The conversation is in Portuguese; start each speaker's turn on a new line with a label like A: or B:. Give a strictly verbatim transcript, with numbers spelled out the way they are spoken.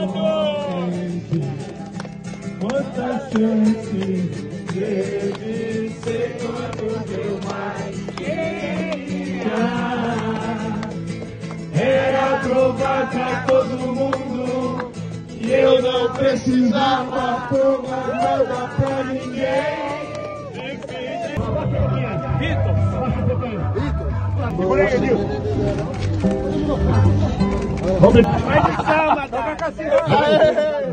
A: Quanta chance teve ser quanto eu mais queria. Era provar pra todo mundo que eu não precisava provar nada pra ninguém.
B: Vitor! Vitor! Por aí, Edilson! Vai de samba, toca a cacete!